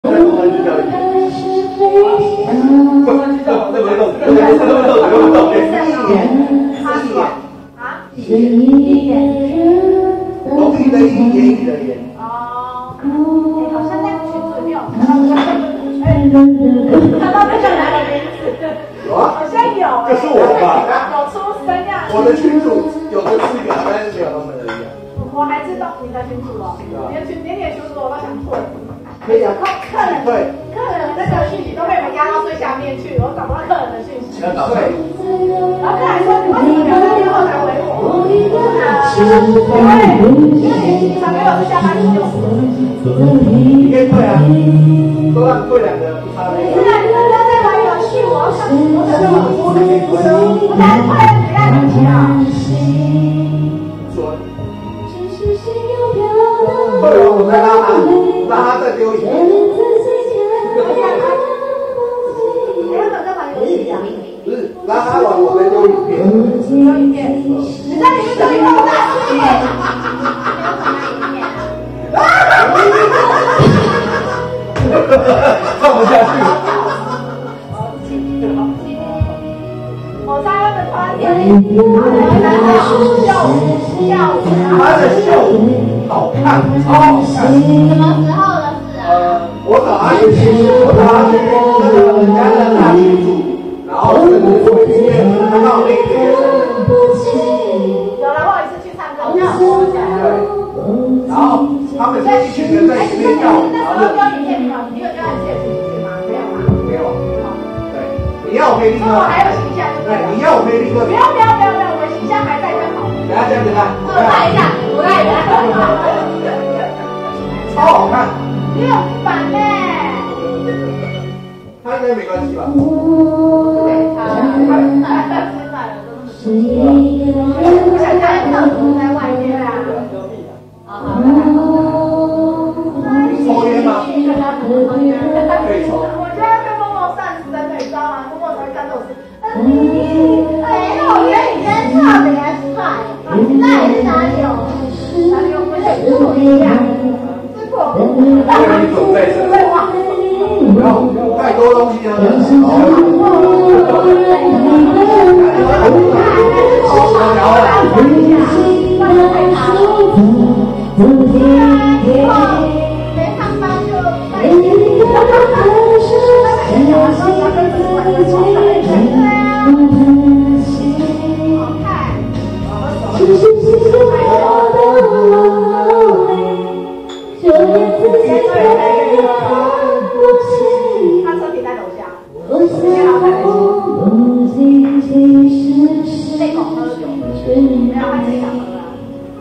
容易的易，言语的言。 哦，好像在群组里面有看到这个人的名字。 有啊， 好像有。 就是我吧。 有出声呀。 我的群主有个4个，但是没有他们的一样。 我还知道你的群主哦，连你的群主我都想退。 可以啊， 客人那个讯息都被我们压到最下面去，我找不到客人的讯息。 要找谁？ 然后客人说你为什么2、3天后才回我？因为你常没有是下班时就你可以退啊，都让退2个不差的。 是啊，你们都在玩游戏，我想我才退不要你去啊。 说。退完我再让他再丢一遍。不是，让他玩我再丢一遍。 丢一遍，你在里面丢一遍，我打死你！ 放不下去。 我在那个团体， 他的秀好看，超好看。 什么时候的事啊？ 我找他去那个人家的大群组，然后这个会里面看到那个学生。 有了，我有一次去唱歌， 对，然后他们是一群人在里面跳舞，然后丢影片没有？你有叫他借出去吗？没有吗？ 没有。对，你要我可以立刻。 我还有形象。 对，你要我可以立刻。 不要，我的形象还在就好。 等下这样子看。 我来一下， 超好看。 你很烦呢。 他应该没关系吧？ 对，他不想看到你在外面啊。 抽烟吗？可以抽。 我觉得被默默上身的，你知道吗？默默才会干这种事。哎，我觉得你今天特别帅，那也是哪里有不是不一样？是我为你准备的。不要太多东西啊！ 他车停在楼下，被狗喝酒，没有他自己想喝啊。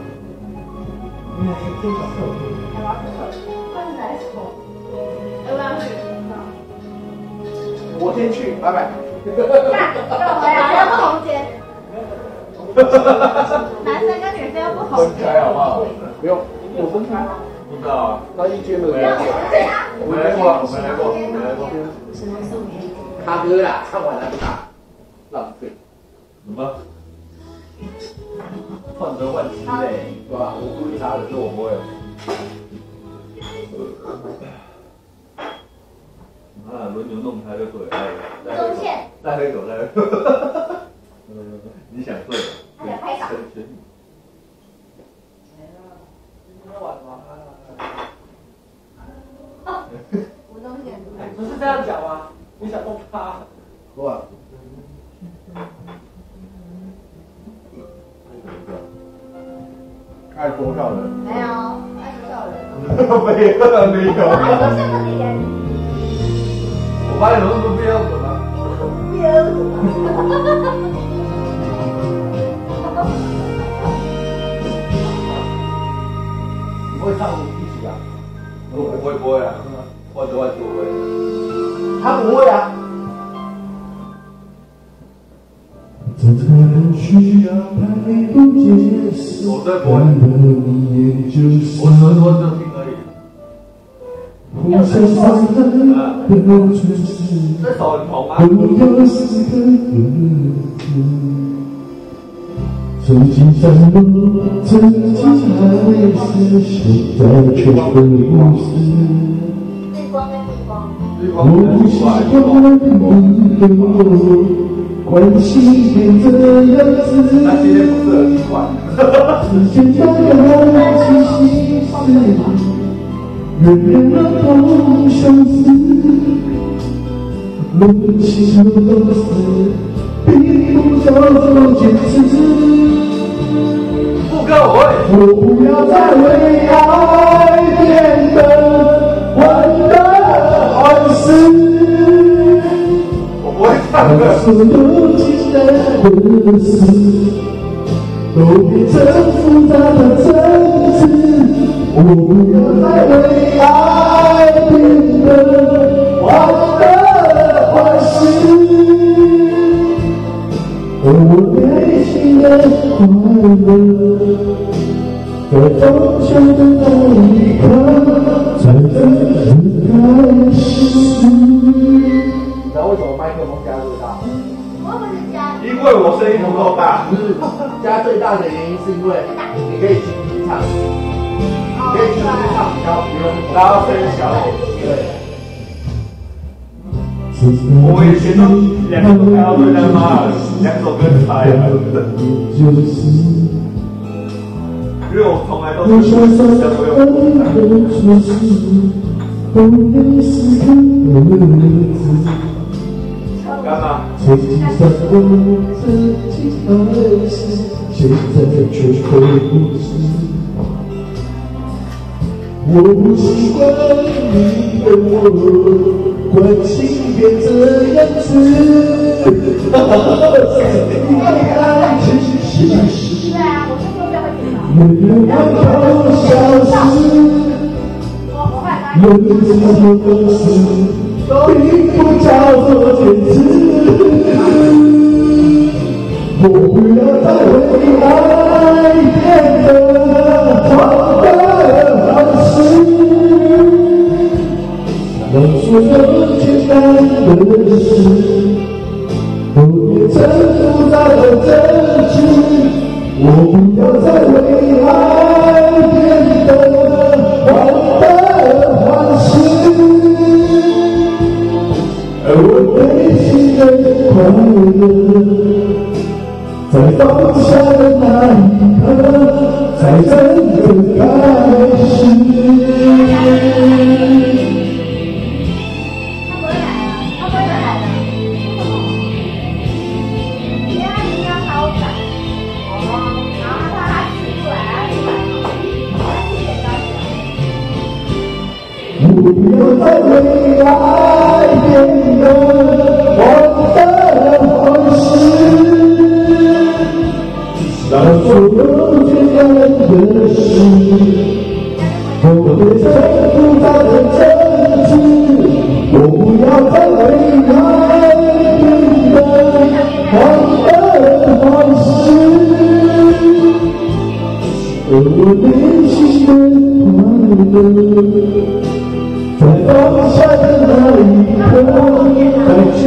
我先去，拜拜。 看，跟我俩要不同间。男生跟女生又不同分开好不好？不用，有分开。不知道啊，他一间的。我没来过，卡哥啦，看完了卡，浪费。 什么？患得患失嘞， 是吧？我故意查的，是我不会。 啊，轮流弄开就对了。 中线。 再喝一口，再喝一口。你想对了。 他想拍掌。哦，吴宗宪。 不是这样讲吗？你想动他？ 不啊。爱多少人？ 没有，爱多少人？ 没有。 爱多少个脸？ 我发现有那么标准吗？ 标准。 你会唱一起啊？ 我不会啊，患得患失我会。 他不会啊。 我真不会，我只能说就听而已。这首很红啊。 曾经山路，曾经海誓，现在却回不是。 日光跟你。 我不习惯你对我关心变这样子， 那今天不是很奇怪。 时间大概清晰思原谅了同相思，论情和死，并不叫做坚持。 副歌我会。 我不要再为爱变得患得患失。 我不会唱歌。 所有简单的事，都变成复杂的争执。我不要再为爱变得患得患失。而我内心的快乐，在放下的那一刻，才真正开始。 你知道为什么麦克风加最大？ 我不是加， 因为我声音不够大。 不是加最大的原因是因为你可以轻轻唱，你可以轻轻唱，然后不用然后声音小一点。 对。 我以前都2个都开到最大妈，2首歌差呀。因为我从来都是想不用。干嘛？ 曾经想过自己的事，现在却会不知。我不习惯你对我关心变这样子。爱情是对啊，我就说这会紧张。 远远都消失，人生的事并不叫做坚持。我不要再为爱变得患得患失，让所有简单的事都变成复杂的争执。我不要再为爱变得患得患失，而我内心的快乐，在放下的那一刻，才真正开始。 他不会来的，因为他音量超窄。然后他取出来， 我不要再为爱变得患得患失，让所有简单的事都变成复杂的争执。我不要再为爱变得患得患失，而我内心的快乐，在放下的那一刻，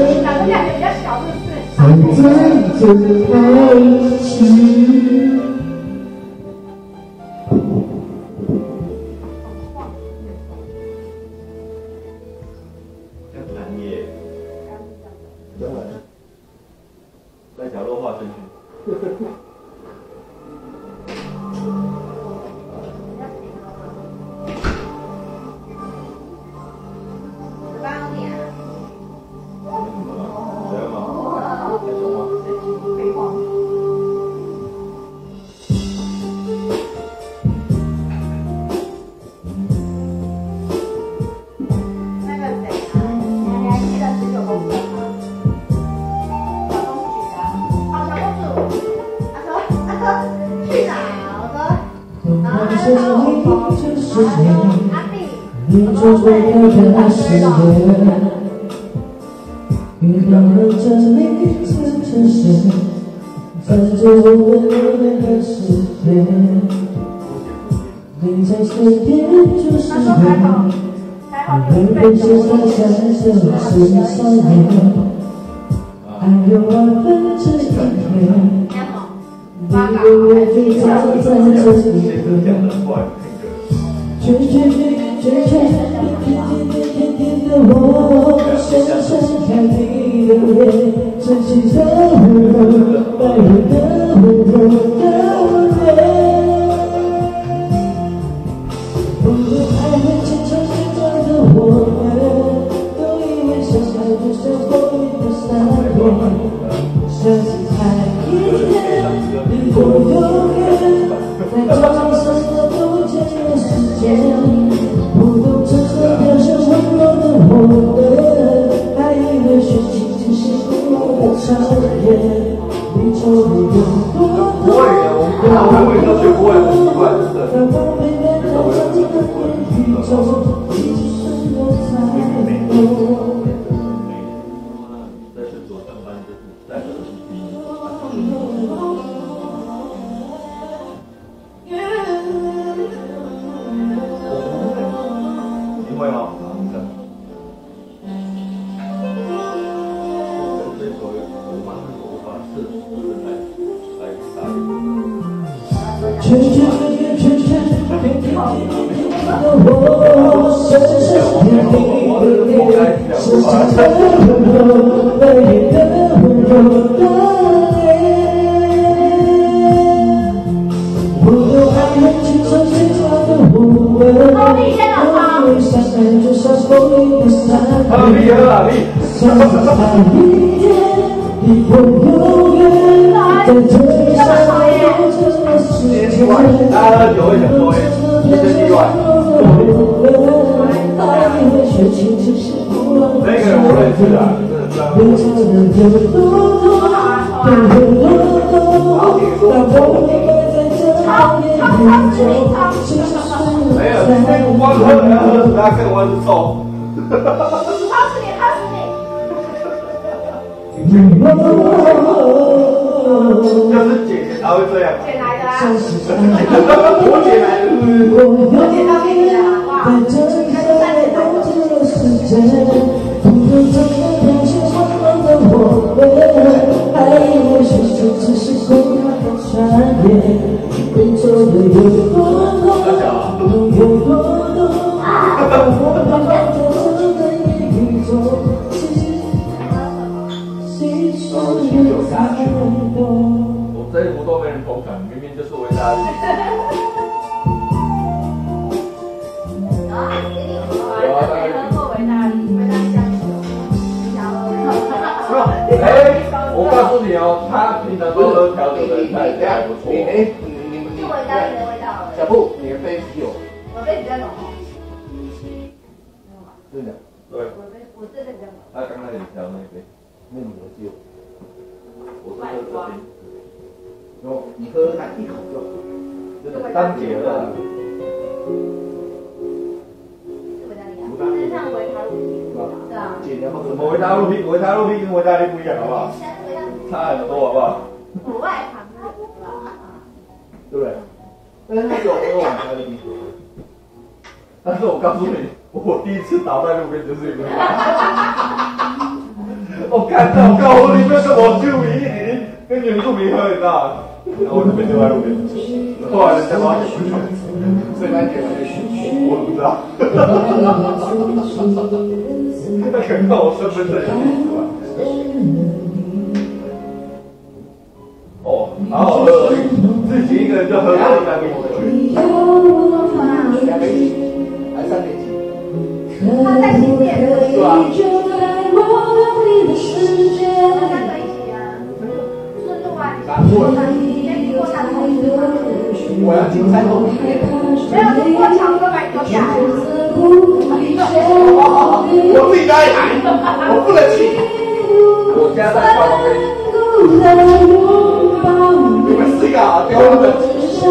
才真正开始。 真难耶，真的，在角落画顺序。 你做最漂亮的誓言，遇到了这里才真实，在这我们的世界，你在身边就是我，每个现在闪着是少年，还有我的这一天，你永远就站在这里。圈圈圈圈圈圈圈圈圈圈我深深看你的脸，真情的温柔，白人的温柔的脸。不如还会牵手牵着的我们，都以为相爱就像风雨的伞边，相信爱一天，离我永远，在掌声的不见的时间。不懂这个表现温柔的我们，还以为是情只是古老的长夜。宇宙里有多多，让我们都不会让我被变成曾经的宇宙，其实有太多。 在诊所上班就是带着耳机。你会吗？这首我把是来打理。 圈圈圈圈圈圈，遍地的我，深深遍地的脸，深深的温柔，白人的温柔的脸。不懂爱恨情仇最早的我们，都以为相爱就像风雨的伞边，相信爱一天，离我永远，在这山有这个世界。 大家喝酒会想说，这是意外。那个人我认识啊，没有，今天不光喝，还要喝其他更我是瘦。就是姐姐才会这样。 姐来的啊！ 我姐来的。 我姐到给你的啦，哇！开始3点来的。 我这一幕都没人同感，明明就是维大利。我告诉你哦，他平常都喝调酒的人还不错。 你是维大利的味道。 小布，你的杯啤酒， 我杯比较浓哦。 真的， 对， 我这个比较浓。 他刚才你调那杯， 那你的酒， 我是喝这杯。 然后你喝它一口就好，真的当姐了。 是维大利啊，是像维他露啤，对啊。 姐，你要喝什么维他露啤？维他露啤跟维大利不一样，好不好？ 现在是维他露， 差很多，好不好？ 国外糖是对不对？但是那酒喝完它的啤酒， 但是我告诉你，我第一次倒在路边就是因为。我看到高里面跟我救命，跟原住民喝，你知道吗？然后我就被丢在路边，后来人家把我捡回去， 最难捡回去， 我不知道。他可能看我身份证有点出来。哦，好好喝，自己一个人就喝到3杯酒。 2杯几，还3杯几？ 他在新店是吧？我要进3公里。 没有路过桥哥把你丢下来。 我自己在喊，我不能骑。我家在旁边。你们4个啊，丢了的。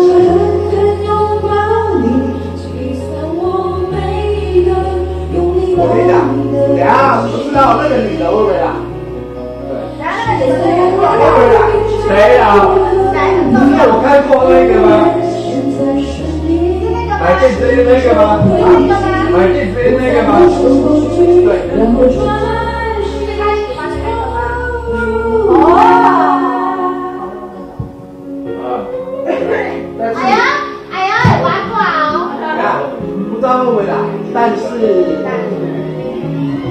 我跟你讲，等下不知道那个女的会不会来？ 然后那个女的会不会来？ 谁啊？你有看过那个吗？买电视那个吗？买电视那个吗？ 对。 是他喜欢的那个吗？哦。哎呀，有八卦哦。 不知道会不会来，但是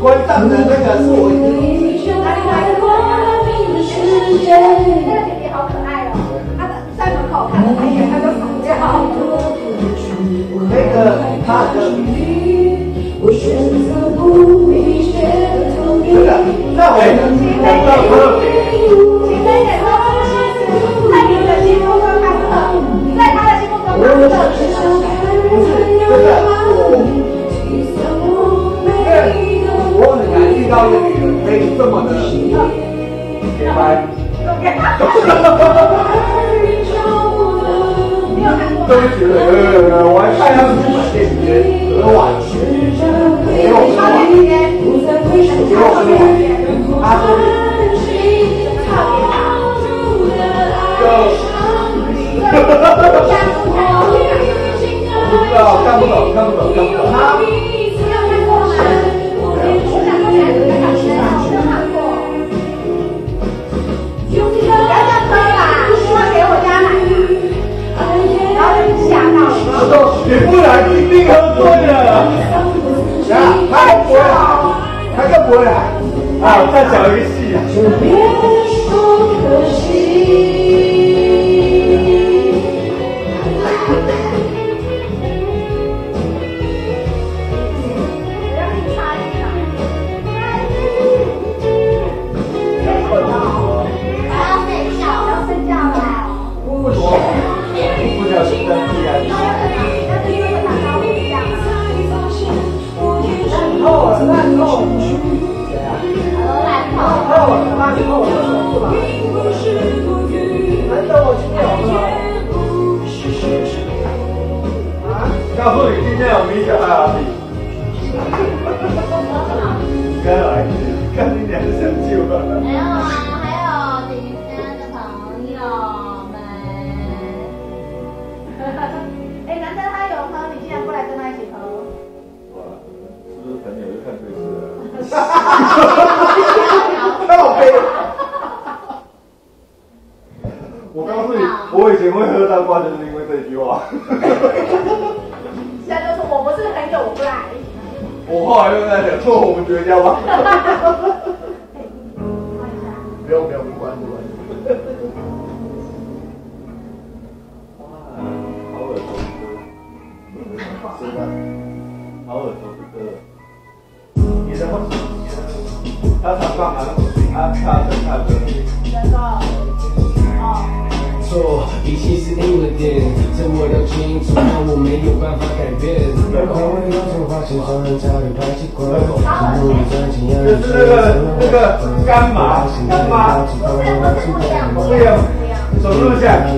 关上的那个是我。 那个姐姐好可爱哦，她在门口看了一眼，她就跑掉。 那个他的。这个，那我感到特别。 请分给他，在你的心目中他是恶，在他的心目中他是恶。 不是，真的，我很难遇到一个女人可以这么的给白。对不起，我还看他们去买电影院，很晚，没有很晚，他说不知道，看不懂。他你不来一定喝醉了。他更不会来。啊，再讲一个戏啊。就别说可惜。为什么？不小心登记啊。烂透，谁啊？烂透了，是吧？难道我今天有吗？啊？告诉你，今天有米小爱阿弟。该来，看你俩想救了。 没有啊，还有底下的朋友们。哎，难得他有喝，你竟然不来跟他一起喝？ 是朋友就看对视了。 靠背。 我告诉你，我以前会喝当瓜就是因为这句话。 现在就说我不是很有不来。 我后来又在想，说我们绝交吧。 不用，不关。 哇，好耳熟的歌。是的，好耳熟的歌。你的吗？他常放啊，他的。 真的。 错，一切是因为点，这我都清楚，但我没有办法改变。光为了从花线上人早已排挤过，努力赚钱要你就是那个干嘛？对呀，手录一下。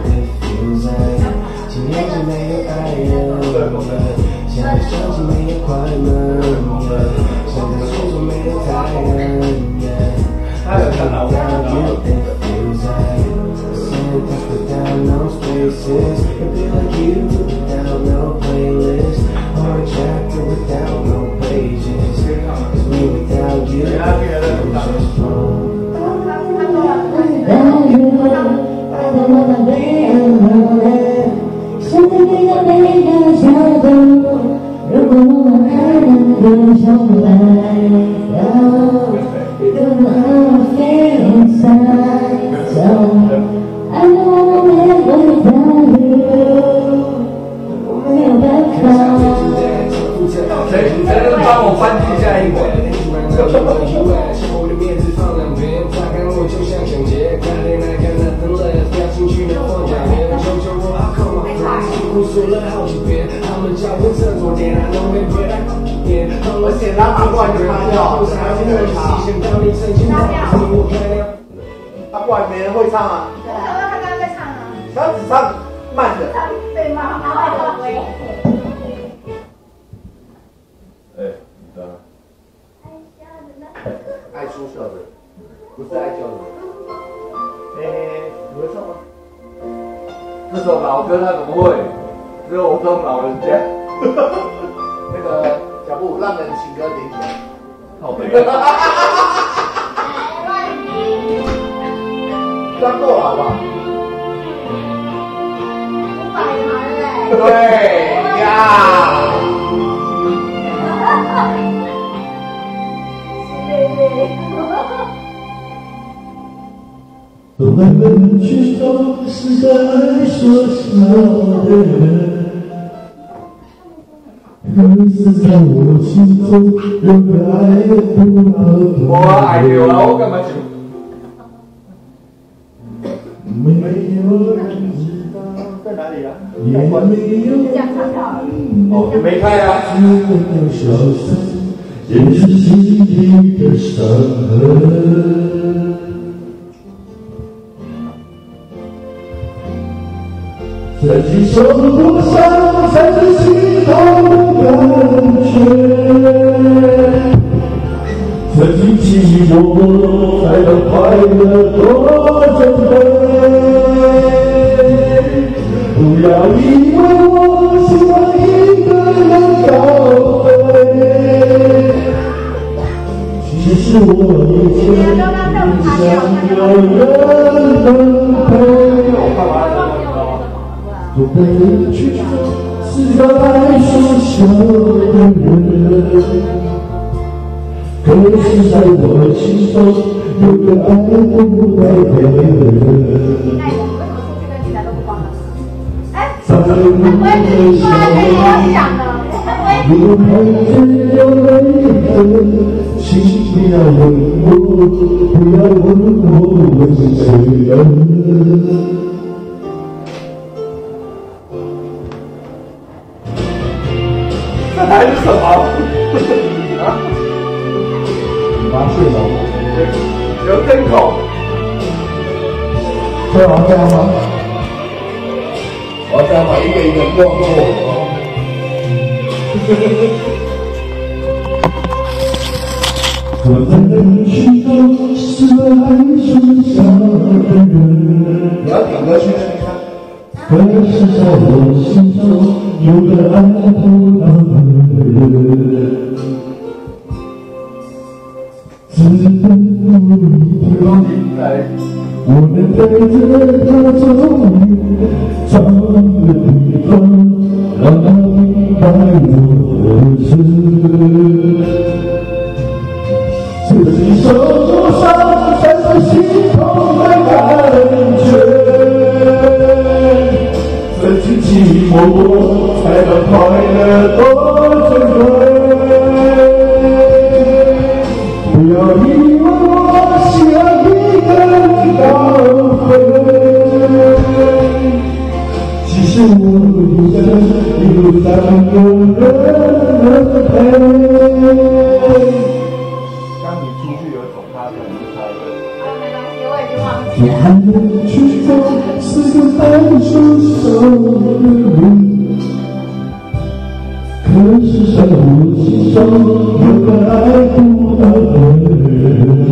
今天是没有爱人，现在手机没有快门，现在手中没有太阳。他有看到我。Without no spaces, it feel like you without no playlist, or a chapter without no pages. It's me without you, I'm just wrong. I know I'll never without you. 没有办法。 谁能帮我翻译下英文？我的面子放两边，擦干我就像抢劫。看恋爱看 nothing left， 掉进去能放假面。求求我 I call my friends， 几乎说了好几遍，他们叫我这左点 I know they put I in。而且他把过来就擦掉，还是会擦。他不然没人会唱啊。 我想到他刚刚在唱啊。 他只唱慢的。 对吗？ 哎，你知道吗？ 爱出笑的，不是爱教的。你会唱吗？这首老歌他怎么会？只有我这种老人家。那个小布，让人情歌点起来。 靠北。 这样够了好不好 ？500盘嘞。 对呀。 走在人群中，是个爱说笑的人。可是在我心中，有个爱不到的。 我爱你了，我干嘛就？ 没有人知道， 在哪里啊？ 也没有人哦，没开啊。 只能消失，掩饰心底的伤痕。曾经受过伤，才是心痛的感觉。曾经寂寞，才能快乐多珍贵。不要以为我喜欢一个人高飞，其实我以前想有人能陪。走在人群中，是个爱说笑的人。可是在我心中，有个爱不到的人。在我的笑容，有看见有泪痕，请不要问我，不要问我为谁人。 这还是什么？啊？ 你妈睡了吗？ 有针孔。 这样这样吗？我要这样把一个一个过我。我在人群中是个爱说笑的人。 你要点歌去听看。 可是在我心中有个爱不到的人，只等有一天，我能带着他走远，找个地方，让他明白我的真。自己受过伤，才是心痛的感觉。曾经寂寞，才能快乐多珍贵。不要以为我喜欢一个人高飞，其实我以前有3个人能陪。 当你出去有种他的，你才会。 没关系，我已经忘记我还能去做是个爱说笑的人，可是在我心中有个爱不到的人，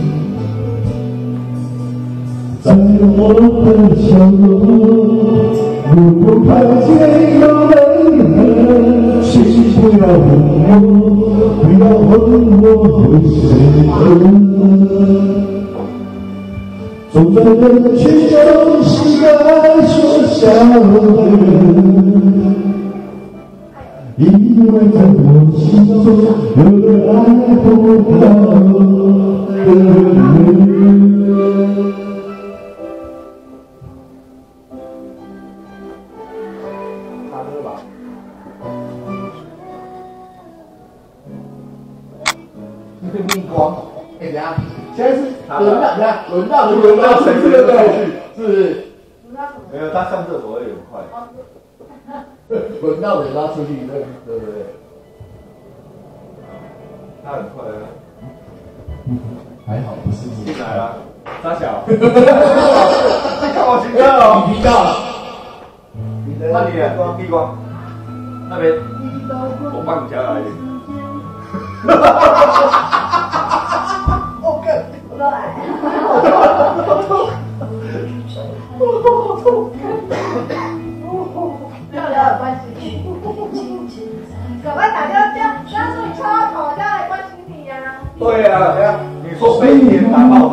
在我的笑容，如果看见有泪痕，请不要问我，不要问我为谁人。走在人群中，是个爱说笑的人，因为在我心中有个爱不到的人。 唱歌吧。逆光，怎样？现在是轮到谁这个过去，是不是？没有，他上厕所会很快。轮到人他出去，对不对？他很快啊。 还好不是你进来了，大小。你看我行车哦，你到了。那你呢？逆光，那边我帮你加来一点。我干。 不来。没有聊关系。赶快打电话，刚刚说你敲到头，叫来关心你呀。 对呀，你说飞碟打爆